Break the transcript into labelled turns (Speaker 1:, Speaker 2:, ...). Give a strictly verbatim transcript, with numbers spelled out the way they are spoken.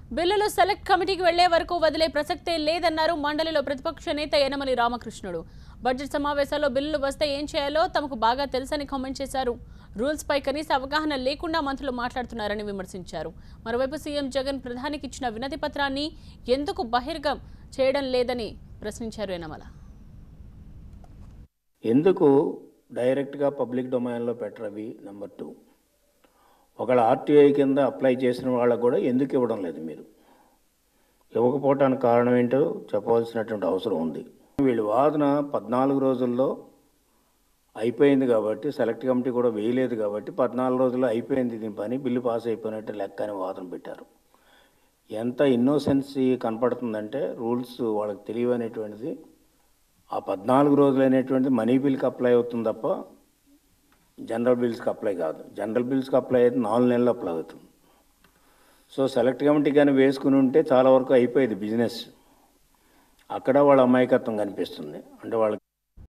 Speaker 1: బిల్లులు సెలెక్ట్ కమిటీకి వెళ్లే వరకు వదిలే ప్రసక్తే లేదన్నారు మండలిలో ప్రతిపక్ష నేత యనమల రామకృష్ణుడు. బడ్జెట్ సమావేశాల్లో బిల్లులు వస్తే ఏం చేయాలో తమకు బాగా తెలుసని కామెంట్ చేశారు. రూల్స్ పై కనీస అవగాహన లేకుండా మంత్రులు మాట్లాడుతున్నారని విమర్శించారు. మరోవైపు సీఎం జగన్ ప్రధానికి ఇచ్చిన వినతి పత్రాన్ని ఎందుకు బహిర్గతం చేయడం లేదని ప్రశ్నించారు యనమల.
Speaker 2: ఎందుకు డైరెక్ట్గా పబ్లిక్ డొమైన్లో పెట్టరవి? నెంబర్ టూ, ఒకళ్ళ ఆర్టీఐ కింద అప్లై చేసిన వాళ్ళకు కూడా ఎందుకు ఇవ్వడం లేదు? మీరు ఇవ్వకపోవటానికి కారణం ఏంటో చెప్పవలసినటువంటి అవసరం ఉంది. వీళ్ళు వాదన పద్నాలుగు రోజుల్లో అయిపోయింది కాబట్టి, సెలెక్ట్ కమిటీ కూడా వేయలేదు కాబట్టి పద్నాలుగు రోజుల్లో అయిపోయింది దీని పని, బిల్లు పాస్ అయిపోయినట్టు లెక్క అని వాదన పెట్టారు. ఎంత ఇన్నోసెన్సీ కనపడుతుందంటే రూల్స్ వాళ్ళకి తెలియనేటువంటిది. ఆ పద్నాలుగు రోజులు అనేటువంటిది మనీ బిల్కి అప్లై అవుతుంది తప్ప జనరల్ బిల్స్కి అప్లై కాదు. జనరల్ బిల్స్కి అప్లై అయితే నాలుగు నెలలు అప్లై అవుతుంది. సో సెలెక్ట్ కమిటీ కానీ వేసుకుని ఉంటే చాలా వరకు అయిపోయేది బిజినెస్. అక్కడ వాళ్ళ అమాయకత్వం కనిపిస్తుంది. అంటే వాళ్ళకి